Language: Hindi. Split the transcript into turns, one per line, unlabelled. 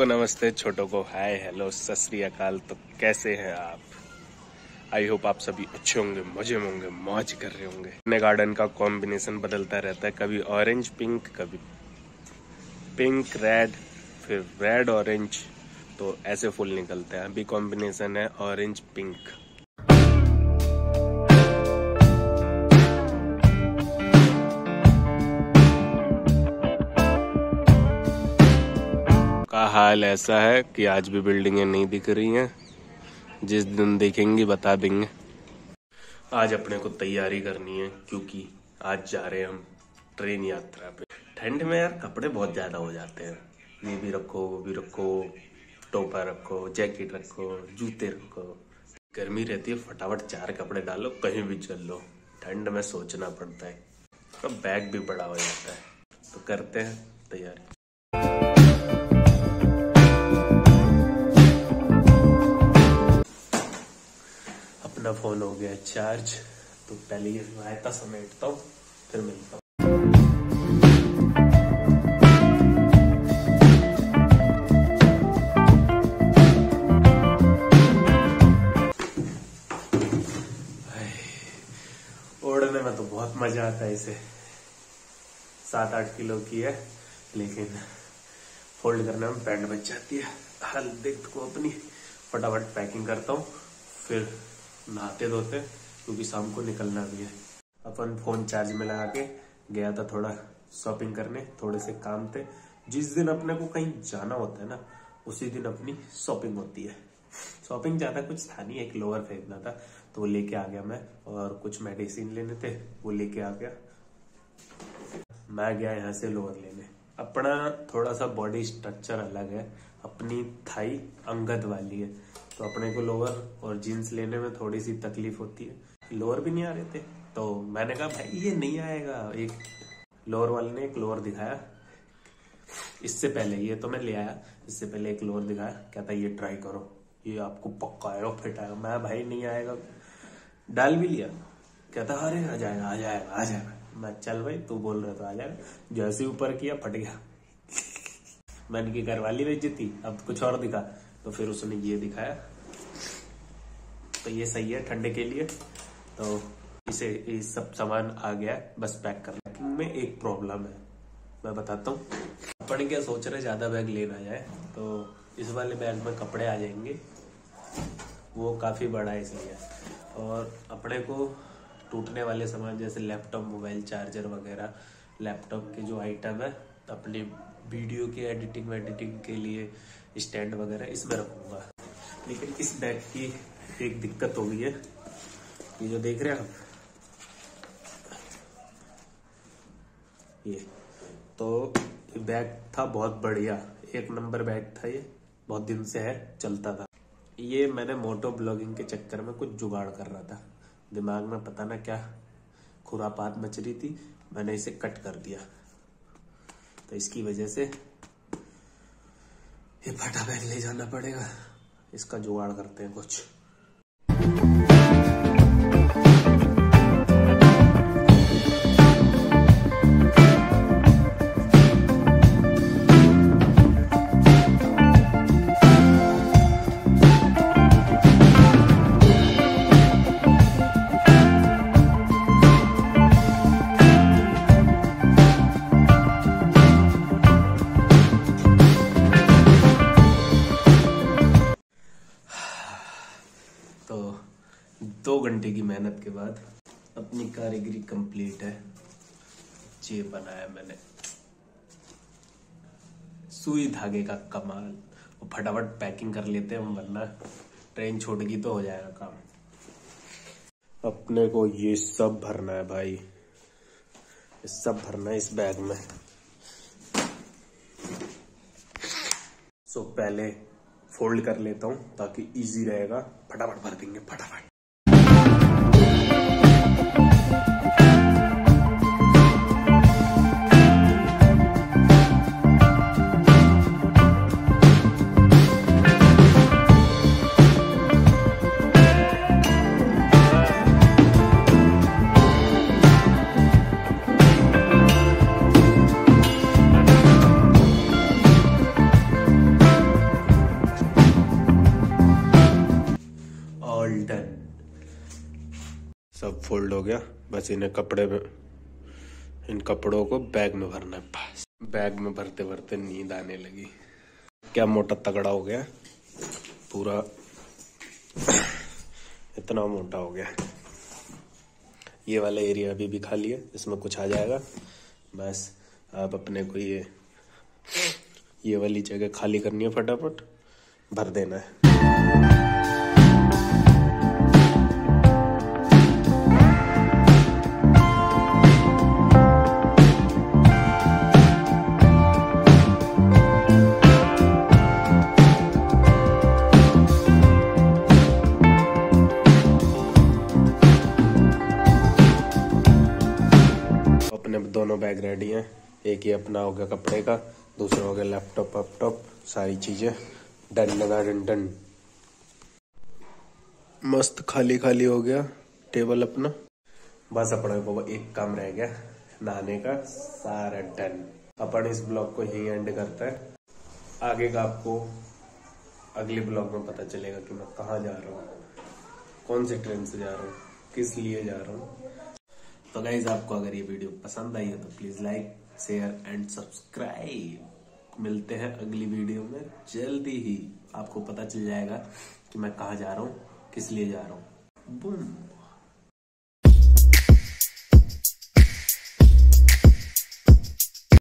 को नमस्ते, छोटों को हाय हेलो सत श्री अकाल। तो कैसे हैं आप? आई होप आप सभी अच्छे होंगे, मजे में होंगे, मौज कर रहे होंगे। अपने गार्डन का कॉम्बिनेशन बदलता रहता है, कभी ऑरेंज पिंक, कभी पिंक रेड, फिर रेड ऑरेंज, तो ऐसे फूल निकलते हैं। अभी कॉम्बिनेशन है ऑरेंज पिंक। का हाल ऐसा है कि आज भी बिल्डिंगें नहीं दिख रही हैं, जिस दिन दिखेंगी बता देंगे। आज अपने को तैयारी करनी है क्योंकि आज जा रहे हैं हम ट्रेन यात्रा पे। ठंड में यार कपड़े बहुत ज्यादा हो जाते हैं, ये भी रखो वो भी रखो, टोपा रखो, जैकेट रखो, जूते रखो। गर्मी रहती है, फटाफट 4 कपड़े डालो, कहीं भी चल लो। ठंड में सोचना पड़ता है, तो बैग भी बड़ा हो जाता है। तो करते हैं तैयारी। अपना फोन हो गया चार्ज, तो पहले ये रायता समेटता हूँ, फिर मिलता हूँ। ओढ़ने में तो बहुत मजा आता है इसे। 7-8 किलो की है, लेकिन फोल्ड करने में पैंट बच जाती है। हाल देख को अपनी फटाफट पैकिंग करता हूँ, फिर नहाते धोते, क्योंकि शाम को निकलना भी है। अपन फोन चार्ज में लगा के गया था थोड़ा शॉपिंग करने, थोड़े से काम थे। जिस दिन अपने को कहीं जाना होता है ना, उसी दिन अपनी शॉपिंग होती है। शॉपिंग ज्यादा कुछ था नहीं, एक लोअर खरीदना था तो वो लेके आ गया मैं, और कुछ मेडिसिन लेने थे वो लेके आ गया। मैं गया यहाँ से लोअर लेने। अपना थोड़ा सा बॉडी स्ट्रक्चर अलग है, अपनी थाई अंगद वाली है, तो अपने को लोअर और जीन्स लेने में थोड़ी सी तकलीफ होती है। लोअर भी नहीं आ रहे थे, तो मैंने कहा भाई ये नहीं आएगा। एक लोअर वाले ने एक लोअर दिखाया, इससे पहले ये तो मैं ले आया, इससे पहले एक लोअर दिखाया, कहता ये ट्राई करो, ये आपको पक्का आएगा, फिट आएगा। मैं भाई नहीं आएगा, डाल भी लिया। कहता अरे आ जाएगा आ जाएगा आ जाएगा। मैं चल भाई तू बोल रहा तो आ जाएगा। जैसे ऊपर किया फट गया। मैंने की करवा ली बेइज्जती, अब कुछ और दिखा, तो फिर उसने ये दिखाया। तो ये सही है ठंडे के लिए। तो इसे सब सामान आ गया, बस पैक कर। पैकिंग में एक प्रॉब्लम है, मैं बताता हूँ। अपन क्या सोच रहे ज्यादा बैग लेना जाए, तो इस वाले बैग में कपड़े आ जाएंगे, वो काफी बड़ा है इसलिए। और अपने को टूटने वाले सामान जैसे लैपटॉप, मोबाइल चार्जर वगैरह, लैपटॉप के जो आइटम है, अपने वीडियो के एडिटिंग के लिए स्टैंड वगैरह इसमें रखूंगा। लेकिन इस बैग की एक दिक्कत हो गई है, ये जो देख रहे हैं आप, ये तो बैग था बहुत बढ़िया, 1 नंबर बैग था। ये बहुत दिन से है, चलता था। ये मैंने मोटो ब्लॉगिंग के चक्कर में कुछ जुगाड़ कर रहा था, दिमाग में पता ना क्या खुरापात मच रही थी, मैंने इसे कट कर दिया। तो इसकी वजह से ये फटा बैग ले जाना पड़ेगा। इसका जुगाड़ करते हैं कुछ। तो 2 घंटे की मेहनत के बाद अपनी कारीगरी कंप्लीट है। ये बनाया मैंने, सुई धागे का कमाल। और फटाफट पैकिंग कर लेते हैं हम, वरना ट्रेन छूटेगी तो हो जाएगा काम। अपने को ये सब भरना है भाई, ये सब भरना है इस बैग में। सो पहले फोल्ड कर लेता हूँ ताकि इजी रहेगा, फटाफट भर देंगे फटाफट। फोल्ड हो गया, बस इन्हें कपड़े में, इन कपड़ों को बैग में भरना है। बस बैग में भरते भरते नींद आने लगी। क्या मोटा तगड़ा हो गया पूरा, इतना मोटा हो गया। ये वाला एरिया अभी भी खाली है, इसमें कुछ आ जाएगा। बस अब अपने को ये वाली जगह खाली करनी है, फटाफट भर देना है। अपने दोनों बैग रेडी हैं। एक ये अपना हो गया कपड़े का, दूसरा हो गया लैपटॉप, सारी चीजें डन। मस्त खाली खाली हो गया टेबल अपना। बस अपने को एक काम रह गया, नहाने का, सारा डन। अपन इस ब्लॉग को यही एंड करता है। आगे का आपको अगले ब्लॉग में पता चलेगा कि मैं कहाँ जा रहा हूँ, कौन सी ट्रेन से जा रहा हूँ, किस लिए जा रहा हूँ। तो गाइज, आपको अगर ये वीडियो पसंद आई है तो please like, share and subscribe. मिलते हैं अगली वीडियो में जल्दी ही। आपको पता चल जाएगा कि मैं कहाँ जा रहा हूँ, किस लिए जा रहा हूँ। बूम।